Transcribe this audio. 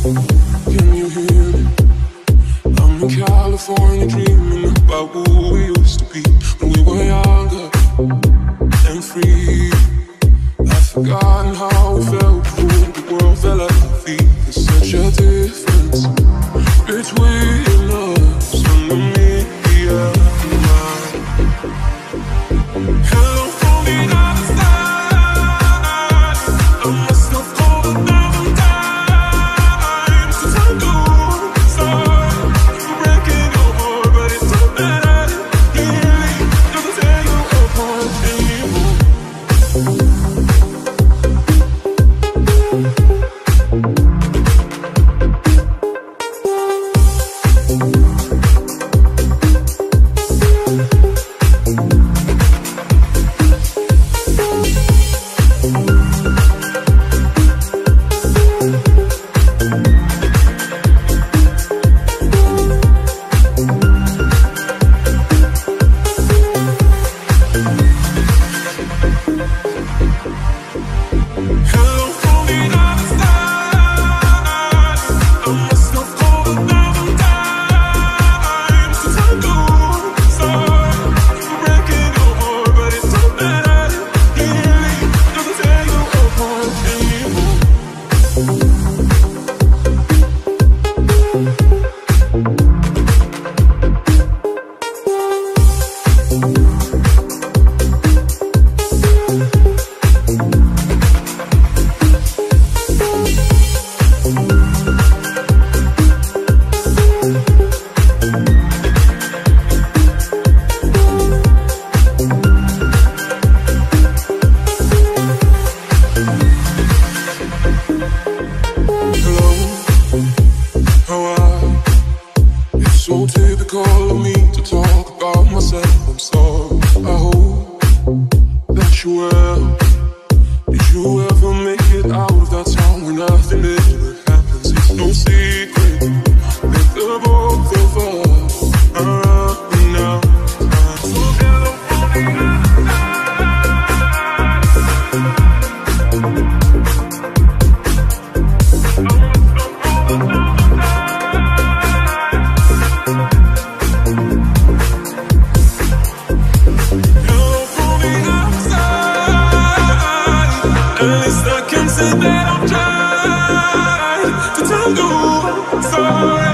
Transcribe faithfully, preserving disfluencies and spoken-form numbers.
Can you hear me? I'm in California dreaming about who we used to be when we were younger and free. I've forgotten how we felt before the world fell at our feet. There's such a difference between us and the media and mine. Hello from the other side. I must have called a thousand times to tell you I'm sorry for breaking your heart, but it don't matter. Clearly doesn't tear you apart anymore. So typical of me to talk about myself. I'm sorry. I hope that you well. Did you ever make it out of that town where nothing ever happens? It's no secret that the both of us are running out of time. So hello from the other at least I can say that I'm trying to tell you I'm sorry.